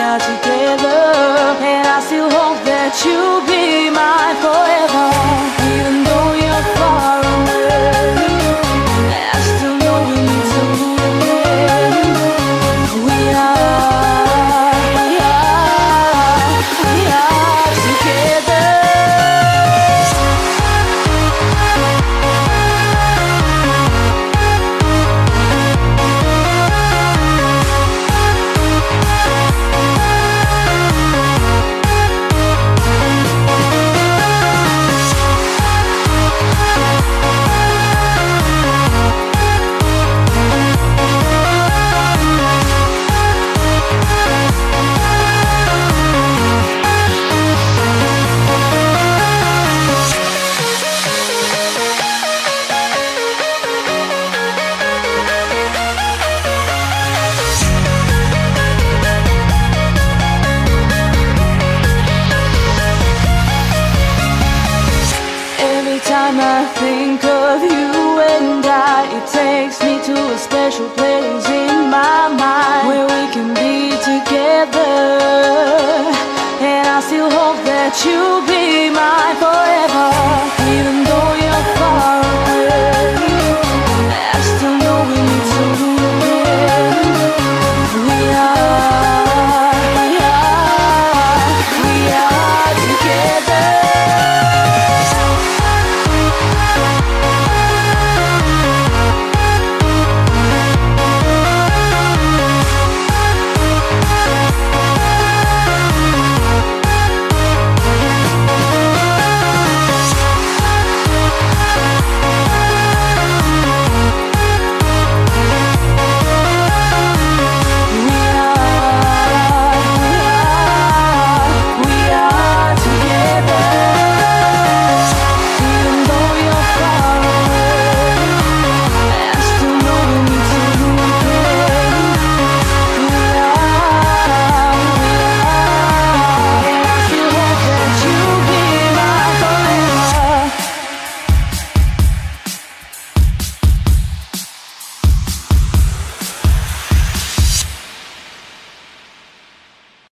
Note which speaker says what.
Speaker 1: are together, and I still hope that you'll be mine forever. Even though you're far away, I still know we need to move again. We are together. Time I think of you and I, it takes me to a special place in my mind where we can be together, and I still hope that you'll be mine forever.